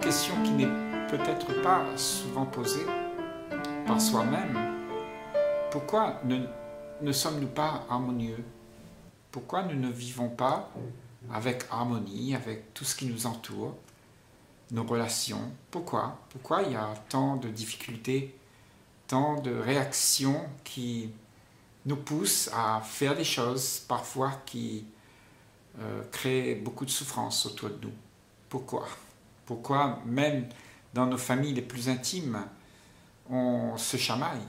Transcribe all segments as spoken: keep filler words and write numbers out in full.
question qui n'est peut-être pas souvent posée par soi-même. Pourquoi ne, ne sommes-nous pas harmonieux? Pourquoi nous ne vivons pas avec harmonie, avec tout ce qui nous entoure, nos relations? Pourquoi? Pourquoi il y a tant de difficultés, tant de réactions qui nous poussent à faire des choses parfois qui euh, créent beaucoup de souffrance autour de nous? Pourquoi? Pourquoi même dans nos familles les plus intimes, on se chamaille?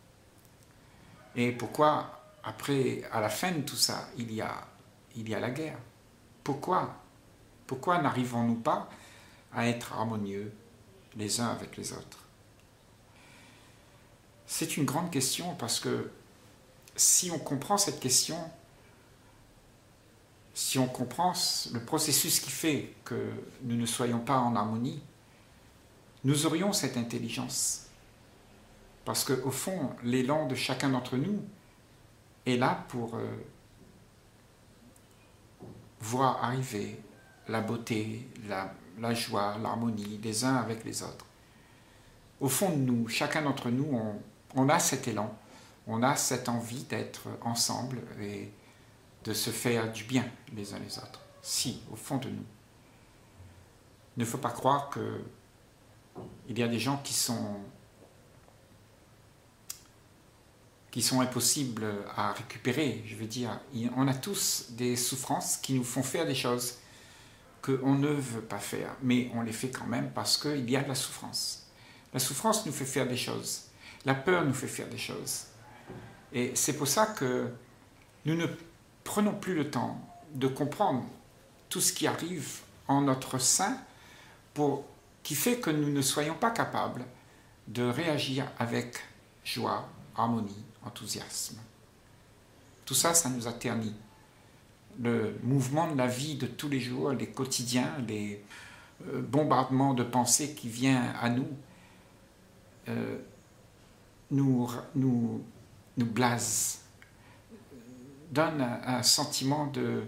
Et pourquoi après, à la fin de tout ça, il y a, il y a la guerre? Pourquoi? Pourquoi n'arrivons-nous pas à être harmonieux les uns avec les autres? C'est une grande question parce que si on comprend cette question, si on comprend le processus qui fait que nous ne soyons pas en harmonie, nous aurions cette intelligence. Parce qu'au fond, l'élan de chacun d'entre nous est là pour euh, voir arriver la beauté, la, la joie, l'harmonie les uns avec les autres. Au fond de nous, chacun d'entre nous, on, on a cet élan, on a cette envie d'être ensemble et de se faire du bien les uns les autres. Si, au fond de nous. Il ne faut pas croire qu'il y a des gens qui sont, qui sont impossibles à récupérer. Je veux dire, on a tous des souffrances qui nous font faire des choses qu'on ne veut pas faire, mais on les fait quand même parce qu'il y a de la souffrance. La souffrance nous fait faire des choses. La peur nous fait faire des choses. Et c'est pour ça que nous ne prenons plus le temps de comprendre tout ce qui arrive en notre sein pour, qui fait que nous ne soyons pas capables de réagir avec joie, harmonie, enthousiasme. Tout ça, ça nous a terni. Le mouvement de la vie de tous les jours, les quotidiens, les euh, bombardements de pensées qui viennent à nous, euh, nous, nous, nous blasent, donne un, un sentiment de,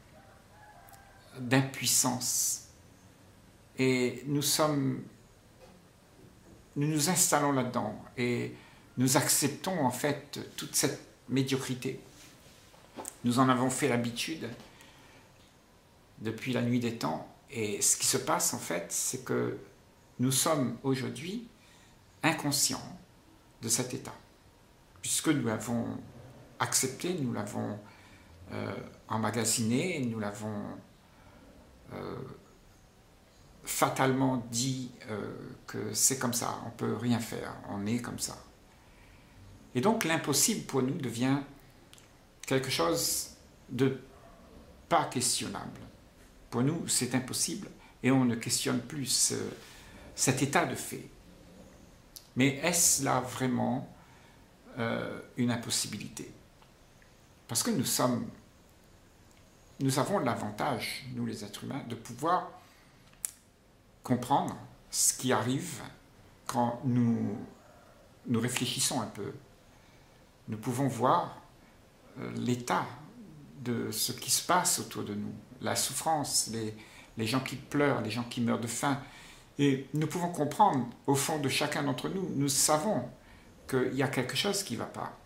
d'impuissance. Et nous sommes, nous nous installons là-dedans et nous acceptons en fait toute cette médiocrité. Nous en avons fait l'habitude depuis la nuit des temps. Et ce qui se passe en fait, c'est que nous sommes aujourd'hui inconscients de cet état. Puisque nous l'avons accepté, nous l'avons euh, emmagasiné, nous l'avons euh, fatalement dit euh, que c'est comme ça, on ne peut rien faire, on est comme ça. Et donc l'impossible pour nous devient quelque chose de pas questionnable. Pour nous, c'est impossible et on ne questionne plus ce, cet état de fait. Mais est-ce là vraiment euh, une impossibilité? Parce que nous sommes, nous avons l'avantage, nous les êtres humains, de pouvoir comprendre ce qui arrive quand nous, nous réfléchissons un peu. Nous pouvons voir euh, l'état de ce qui se passe autour de nous, la souffrance, les, les gens qui pleurent, les gens qui meurent de faim. Et nous pouvons comprendre, au fond de chacun d'entre nous, nous savons qu'il y a quelque chose qui ne va pas.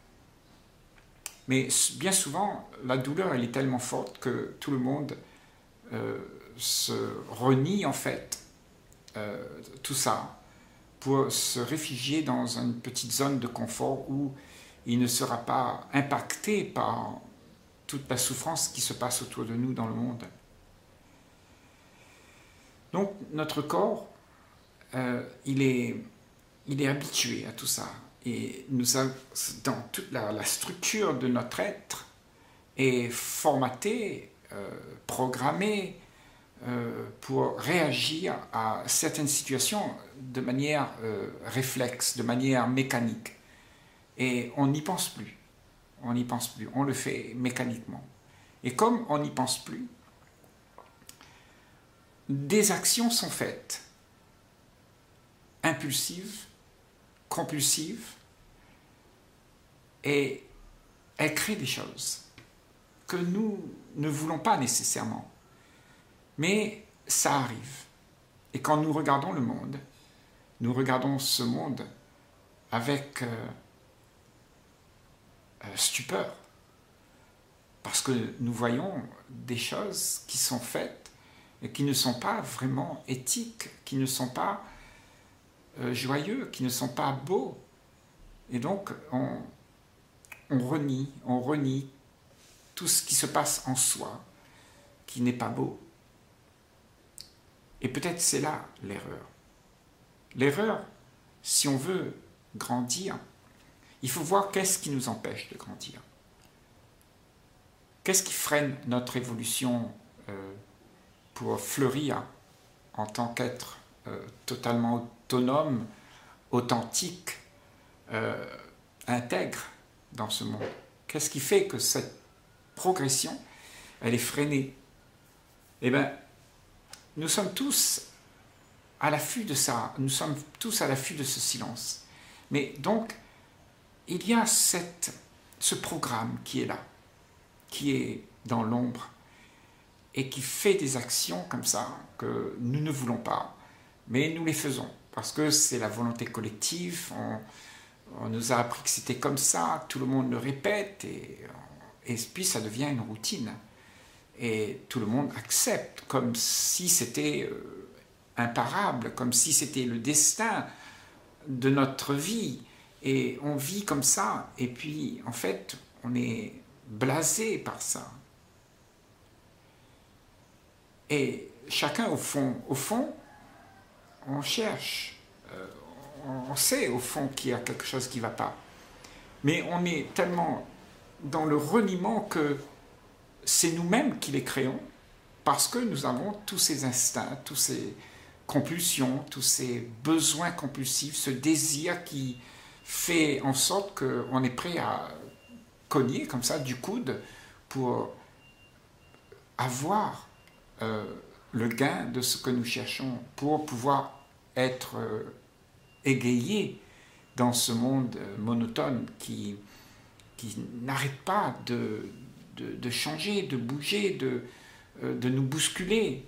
Mais bien souvent, la douleur, elle est tellement forte que tout le monde euh, se renie, en fait, euh, tout ça, pour se réfugier dans une petite zone de confort où il ne sera pas impacté par toute la souffrance qui se passe autour de nous dans le monde. Donc, notre corps, euh, il est, il est habitué à tout ça. Et nous a, dans toute la, la structure de notre être est formatée, euh, programmée euh, pour réagir à certaines situations de manière euh, réflexe, de manière mécanique. Et on n'y pense plus. On n'y pense plus. On le fait mécaniquement. Et comme on n'y pense plus, des actions sont faites, impulsives, compulsives, et elles créent des choses que nous ne voulons pas nécessairement. Mais ça arrive. Et quand nous regardons le monde, nous regardons ce monde avec euh, euh, stupeur, parce que nous voyons des choses qui sont faites et qui ne sont pas vraiment éthiques, qui ne sont pas euh, joyeux, qui ne sont pas beaux. Et donc, on, on renie, on renie tout ce qui se passe en soi, qui n'est pas beau. Et peut-être c'est là l'erreur. L'erreur, si on veut grandir, il faut voir qu'est-ce qui nous empêche de grandir. Qu'est-ce qui freine notre évolution euh, pour fleurir en tant qu'être euh, totalement autonome, authentique, euh, intègre dans ce monde? Qu'est-ce qui fait que cette progression, elle est freinée? Eh bien, nous sommes tous à l'affût de ça, nous sommes tous à l'affût de ce silence. Mais donc, il y a cette, ce programme qui est là, qui est dans l'ombre, et qui fait des actions comme ça, que nous ne voulons pas, mais nous les faisons, parce que c'est la volonté collective, on, on nous a appris que c'était comme ça, tout le monde le répète, et, et puis ça devient une routine. Et tout le monde accepte, comme si c'était euh, imparable, comme si c'était le destin de notre vie. Et on vit comme ça, et puis en fait, on est blasé par ça. Et chacun au fond, au fond, on cherche, euh, on sait au fond qu'il y a quelque chose qui ne va pas. Mais on est tellement dans le reniement que c'est nous-mêmes qui les créons, parce que nous avons tous ces instincts, tous ces compulsions, tous ces besoins compulsifs, ce désir qui fait en sorte qu'on est prêt à cogner comme ça du coude pour avoir euh, le gain de ce que nous cherchons, pour pouvoir être euh, égayé dans ce monde monotone qui, qui n'arrête pas de, de, de changer, de bouger, de, de nous bousculer.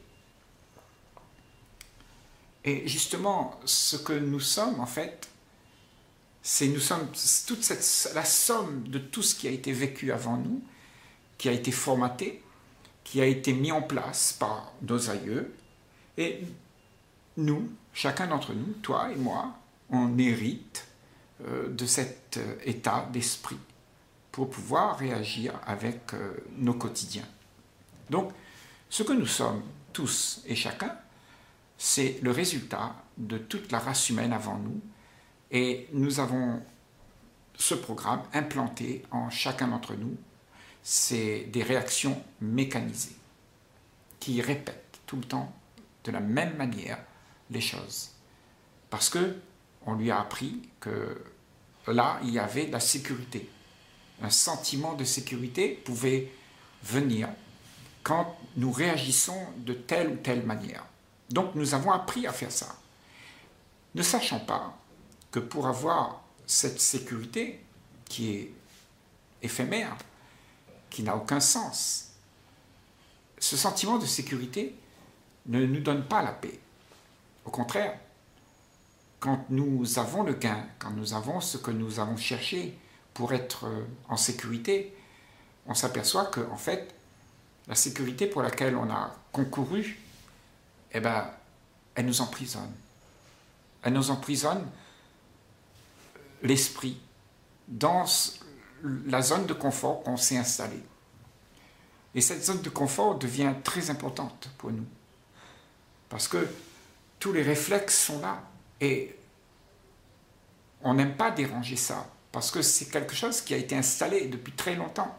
Et justement, ce que nous sommes, en fait, c'est nous sommes toute cette, la somme de tout ce qui a été vécu avant nous, qui a été formaté, qui a été mis en place par nos aïeux. Et nous, chacun d'entre nous, toi et moi, on hérite euh, de cet euh, état d'esprit pour pouvoir réagir avec euh, nos quotidiens. Donc, ce que nous sommes tous et chacun, c'est le résultat de toute la race humaine avant nous, et nous avons ce programme implanté en chacun d'entre nous. C'est des réactions mécanisées qui répètent tout le temps de la même manière les choses. Parce que on lui a appris que là, il y avait de la sécurité. Un sentiment de sécurité pouvait venir quand nous réagissons de telle ou telle manière. Donc nous avons appris à faire ça, ne sachant pas que pour avoir cette sécurité qui est éphémère, qui n'a aucun sens, ce sentiment de sécurité ne nous donne pas la paix. Au contraire, quand nous avons le gain, quand nous avons ce que nous avons cherché pour être en sécurité, on s'aperçoit que, en fait, la sécurité pour laquelle on a concouru, eh ben, elle nous emprisonne. Elle nous emprisonne l'esprit dans la zone de confort qu'on s'est installée. Et cette zone de confort devient très importante pour nous. Parce que tous les réflexes sont là. Et on n'aime pas déranger ça. Parce que c'est quelque chose qui a été installé depuis très longtemps.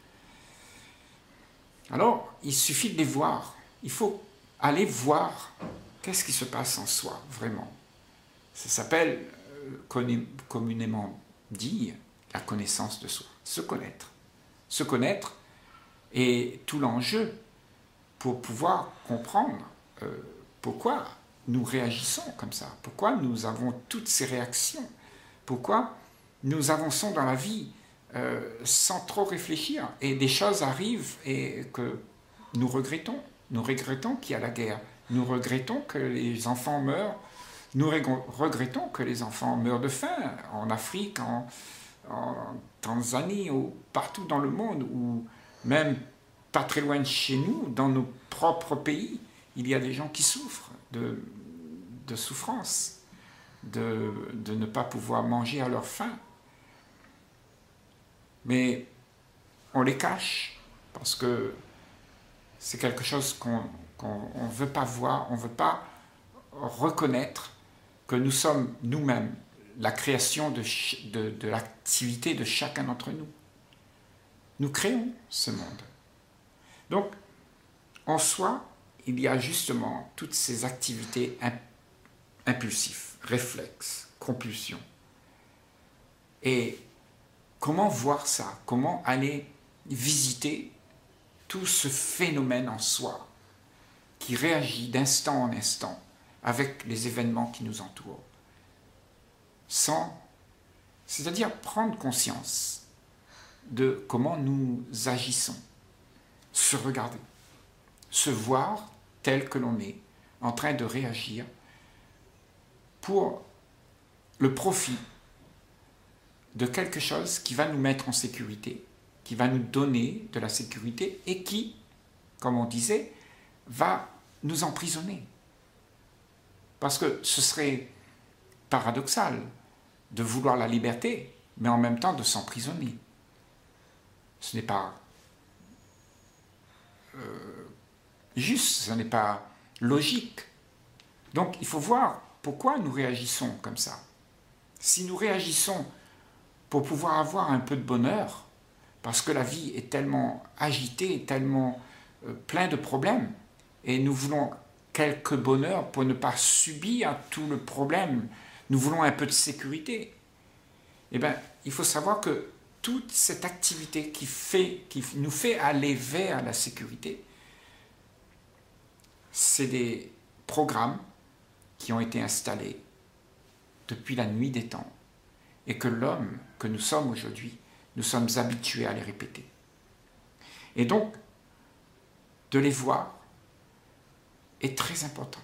Alors, il suffit de les voir. Il faut aller voir qu'est-ce qui se passe en soi, vraiment. Ça s'appelle, euh, communément dit, la connaissance de soi. Se connaître. Se connaître est tout l'enjeu pour pouvoir comprendre euh, pourquoi nous réagissons comme ça, pourquoi nous avons toutes ces réactions, pourquoi nous avançons dans la vie euh, sans trop réfléchir, et des choses arrivent et que nous regrettons. Nous regrettons qu'il y a la guerre. Nous regrettons que les enfants meurent. Nous regrettons que les enfants meurent de faim en Afrique, en, en Tanzanie, ou partout dans le monde, ou même pas très loin de chez nous, dans nos propres pays, il y a des gens qui souffrent de, de souffrance, de, de ne pas pouvoir manger à leur faim. Mais on les cache parce que c'est quelque chose qu'on qu'on ne veut pas voir, on ne veut pas reconnaître que nous sommes nous-mêmes la création de, de, de l'activité de chacun d'entre nous. Nous créons ce monde. Donc, en soi, il y a justement toutes ces activités impulsives, réflexes, compulsions. Et comment voir ça? Comment aller visiter tout ce phénomène en soi qui réagit d'instant en instant avec les événements qui nous entourent, sans, c'est-à-dire prendre conscience de comment nous agissons, se regarder, se voir tel que l'on est, en train de réagir pour le profit de quelque chose qui va nous mettre en sécurité, qui va nous donner de la sécurité et qui, comme on disait, va nous emprisonner. Parce que ce serait paradoxal de vouloir la liberté, mais en même temps de s'emprisonner. Ce n'est pas euh, juste, ce n'est pas logique. Donc il faut voir pourquoi nous réagissons comme ça. Si nous réagissons pour pouvoir avoir un peu de bonheur, parce que la vie est tellement agitée, tellement euh, plein de problèmes, et nous voulons quelques bonheurs pour ne pas subir tout le problème, nous voulons un peu de sécurité, eh bien, il faut savoir que toute cette activité qui, fait, qui nous fait aller vers la sécurité, c'est des programmes qui ont été installés depuis la nuit des temps, et que l'homme que nous sommes aujourd'hui, nous sommes habitués à les répéter. Et donc, de les voir est très important.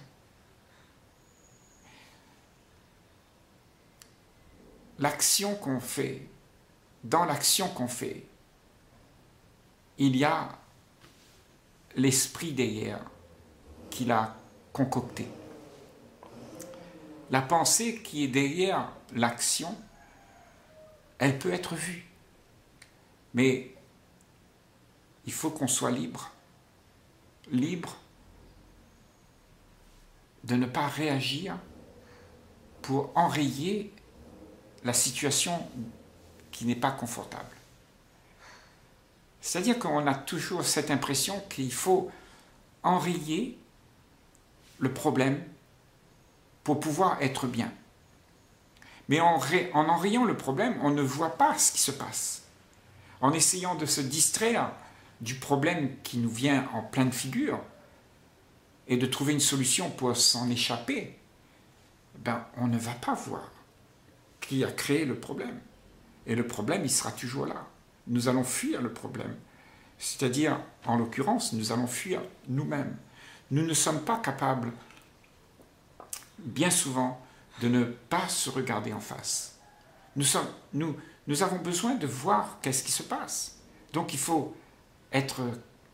L'action qu'on fait, dans l'action qu'on fait, il y a l'esprit derrière qui l'a concocté. La pensée qui est derrière l'action, elle peut être vue. Mais il faut qu'on soit libre. Libre de ne pas réagir pour enrayer la situation qui n'est pas confortable. C'est-à-dire qu'on a toujours cette impression qu'il faut enrayer le problème pour pouvoir être bien. Mais en, en enrayant le problème, on ne voit pas ce qui se passe. En essayant de se distraire du problème qui nous vient en pleine figure et de trouver une solution pour s'en échapper, ben, on ne va pas voir qui a créé le problème. Et le problème, il sera toujours là. Nous allons fuir le problème. C'est-à-dire, en l'occurrence, nous allons fuir nous-mêmes. Nous ne sommes pas capables, bien souvent, de ne pas se regarder en face. Nous, sommes, nous, nous avons besoin de voir qu'est-ce qui se passe. Donc il faut être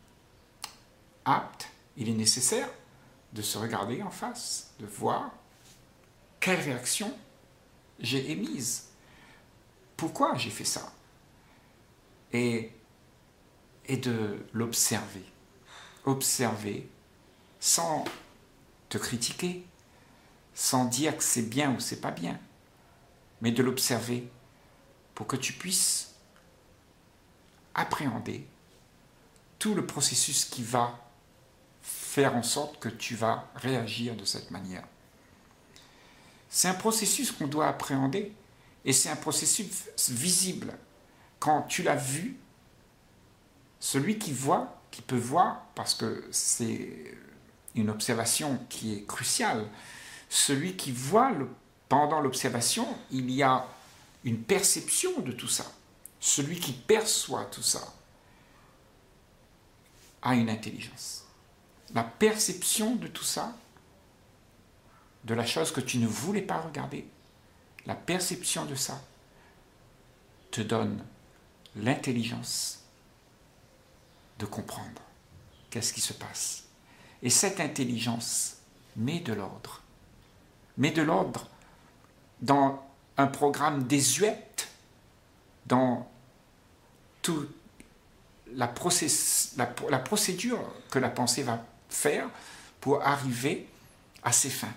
apte, il est nécessaire de se regarder en face, de voir quelle réaction j'ai émise. Pourquoi j'ai fait ça? Et, et de l'observer. Observer sans te critiquer, sans dire que c'est bien ou c'est pas bien, mais de l'observer pour que tu puisses appréhender tout le processus qui va faire en sorte que tu vas réagir de cette manière. C'est un processus qu'on doit appréhender et c'est un processus visible. Quand tu l'as vu, celui qui voit, qui peut voir, parce que c'est une observation qui est cruciale, celui qui voit le, pendant l'observation, il y a une perception de tout ça. Celui qui perçoit tout ça a une intelligence. la perception de tout ça, de la chose que tu ne voulais pas regarder, la perception de ça te donne l'intelligence de comprendre qu'est-ce qui se passe. Et cette intelligence met de l'ordre. Met de l'ordre dans un programme désuet, dans toute la, process, la, la procédure que la pensée va faire pour arriver à ses fins.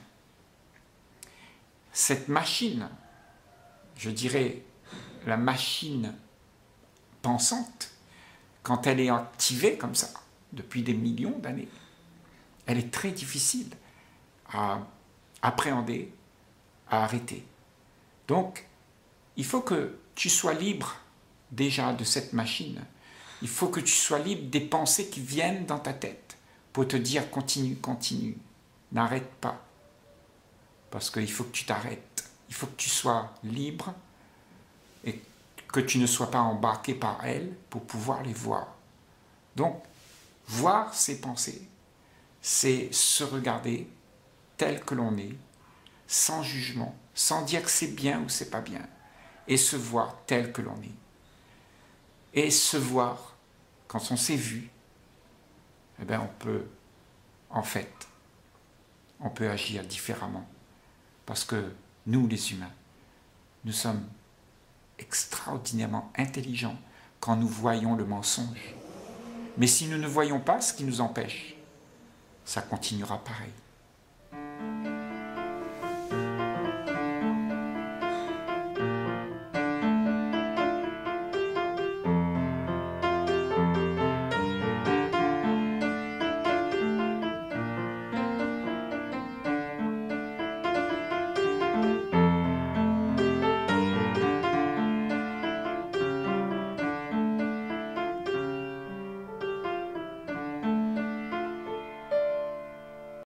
Cette machine, je dirais la machine pensante, quand elle est activée comme ça, depuis des millions d'années, elle est très difficile à appréhender, à arrêter. Donc, il faut que tu sois libre déjà de cette machine. Il faut que tu sois libre des pensées qui viennent dans ta tête pour te dire continue, continue, n'arrête pas. Parce qu'il faut que tu t'arrêtes. Il faut que tu sois libre et que tu ne sois pas embarqué par elles pour pouvoir les voir. Donc, voir ces pensées, c'est se regarder tel que l'on est, sans jugement, sans dire que c'est bien ou c'est pas bien, et se voir tel que l'on est. Et se voir, quand on s'est vu, eh bien on peut, en fait, on peut agir différemment. Parce que nous, les humains, nous sommes extraordinairement intelligents quand nous voyons le mensonge. Mais si nous ne voyons pas ce qui nous empêche, ça continuera pareil.